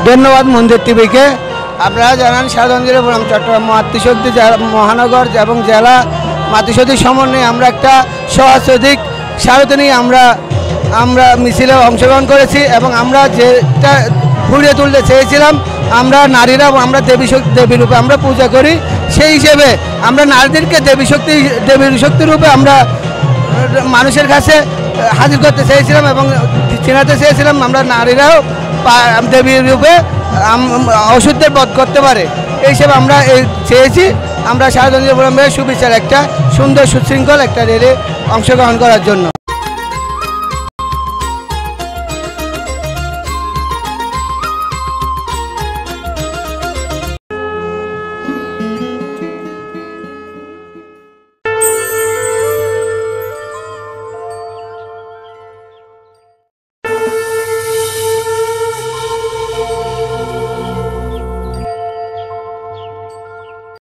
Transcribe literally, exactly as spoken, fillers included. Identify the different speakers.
Speaker 1: ধন্যবাদ মন্দির টিভিকে। আপনারা জানান সাধারণ চট্টগ্রাম মাতৃশক্তি মহানগর এবং জেলা মাতৃশক্তির সমন্বয়ে আমরা একটা সহস্রাধিক সারাদিনই আমরা আমরা মিছিলে অংশগ্রহণ করেছি এবং আমরা যেটা ফুটিয়ে তুলতে চেয়েছিলাম, আমরা নারীরা আমরা দেবী শক্তি দেবী রূপে আমরা পূজা করি, সেই হিসেবে আমরা নারীদেরকে দেবী শক্তি দেবীর শক্তি রূপে আমরা মানুষের কাছে হাজির করতে চেয়েছিলাম এবং চেনাতে চেয়েছিলাম আমরা নারীরাও দেবীর রূপে অশুদ্ধের বধ করতে পারে, এই হিসেবে আমরা এই চেয়েছি। আমরা সাধারণ সুবিচার একটা সুন্দর সুশৃঙ্খল একটা রেলে অংশগ্রহণ করার জন্য।